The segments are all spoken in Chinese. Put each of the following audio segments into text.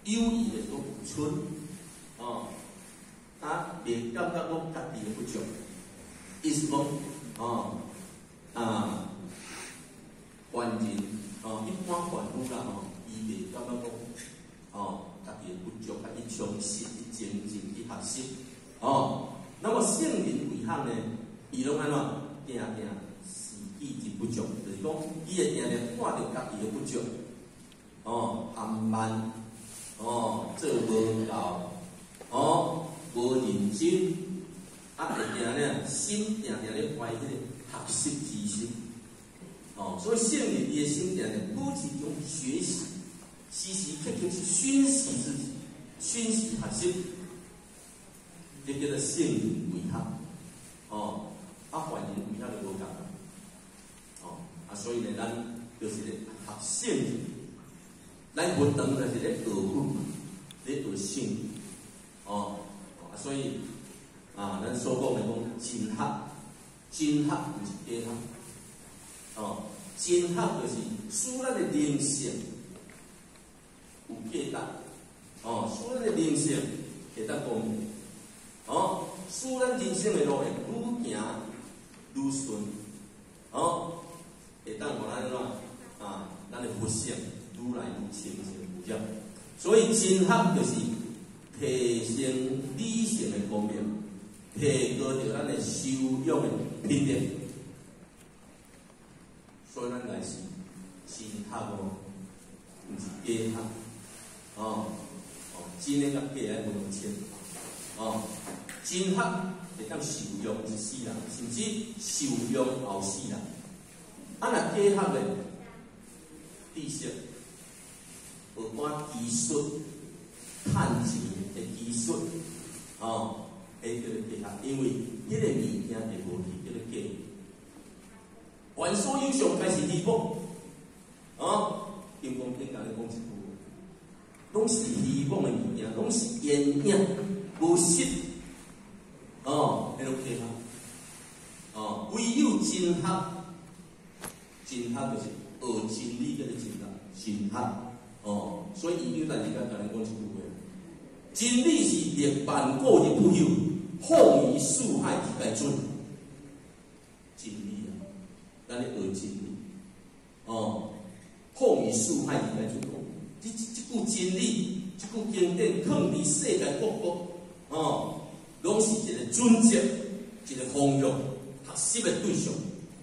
有意的搁有剩，袂感觉讲家己的不足，意思讲凡人一般凡夫啦伊袂感觉讲家己的不足，甲去充实、去精进、去学习那么圣人为行呢，伊拢安怎定自己之不足，就是讲伊会定定看到家己的不足，含慢，做无够，无认真，会定定心定定咧怀迄个学习之心，所以圣人伊的心定定保持一种学习，时时刻刻去熏习自己，熏习学习，这叫做圣人为行，凡人为行就无共所以呢，咱就是咧学圣人，咱不当就是咧学佛，咧学圣人，所以咱所讲的讲真学不是假学，真学就是使咱的灵性有价值，使咱的灵性会当光明，使咱人生的路会愈行愈顺，会当互咱安怎咱的佛性愈来愈清净有效。所以真学就是提升理性的光明，提高着咱的修养的品质。所以咱来是真学毋是假学，真的甲假的无相称，真学会当受用一世人，甚至受用后世人。若假学的知识，学寡技术，趁钱的技术，迄叫做假学，因为迄个物件会无去，叫做假。凡所有上皆是虚妄，金刚经甲你讲一句，拢是虚妄的物件，拢是幻影，无实，迄种假学，唯有真学。真学就是学真理，叫做真学，所以伊有代志甲咱讲一句话：真理是历万古而不朽，放于四海而皆准。真理咱咧学真理，放于四海而皆准。即句真理，即句经典，放伫世界各国，拢是一个准则，一个方向，学习的对象，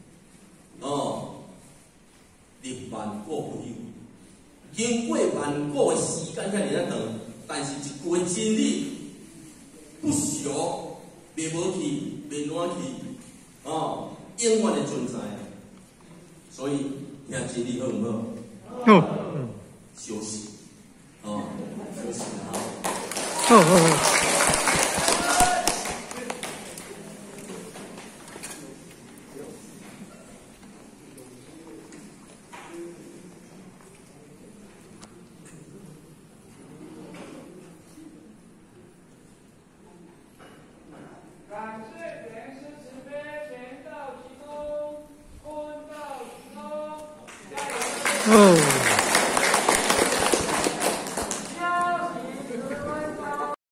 历万古不朽，经过万古的时间遐尔长，但是一句的真理不朽，袂无去，袂烂去，永远的存在。所以听真理好唔好？好。休息，休息好。 哦。